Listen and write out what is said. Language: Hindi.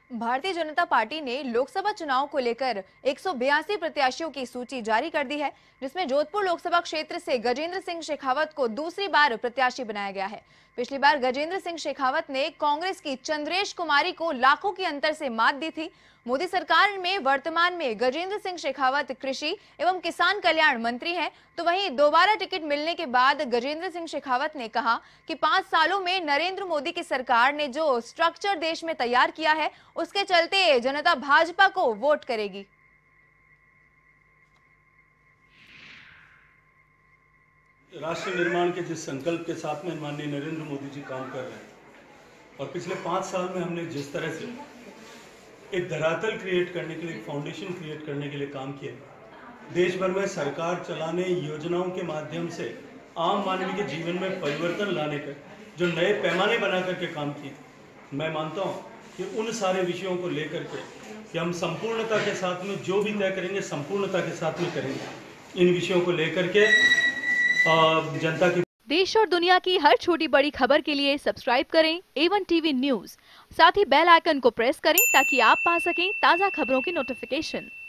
भारतीय जनता पार्टी ने लोकसभा चुनाव को लेकर 182 प्रत्याशियों की सूची जारी कर दी है, जिसमें जोधपुर लोकसभा क्षेत्र से गजेंद्र सिंह शेखावत को दूसरी बार प्रत्याशी बनाया गया है। पिछली बार गजेंद्र सिंह शेखावत ने कांग्रेस की चंद्रेश कुमारी को लाखों की अंतर से मात दी थी। मोदी सरकार में वर्तमान में गजेंद्र सिंह शेखावत कृषि एवं किसान कल्याण मंत्री हैं, तो वहीं दोबारा टिकट मिलने के बाद गजेंद्र सिंह शेखावत ने कहा कि 5 सालों में नरेंद्र मोदी की सरकार ने जो स्ट्रक्चर देश में तैयार किया है, उसके चलते जनता भाजपा को वोट करेगी। राष्ट्र निर्माण के जिस संकल्प के साथ में माननीय नरेंद्र मोदी जी काम कर रहे हैं और पिछले 5 साल में हमने जिस तरह से एक धरातल क्रिएट करने के लिए, एक फाउंडेशन क्रिएट करने के लिए काम किया, देश भर में सरकार चलाने, योजनाओं के माध्यम से आम मानवी के जीवन में परिवर्तन लाने का जो नए पैमाने बना करके काम किए, मैं मानता हूँ कि उन सारे विषयों को लेकर के कि हम संपूर्णता के साथ में जो भी तय करेंगे, संपूर्णता के साथ में करेंगे। इन विषयों को लेकर के जनता की देश और दुनिया की हर छोटी बड़ी खबर के लिए सब्सक्राइब करें A1 टीवी न्यूज़। साथ ही बेल आइकन को प्रेस करें ताकि आप पा सकें ताज़ा खबरों की नोटिफिकेशन।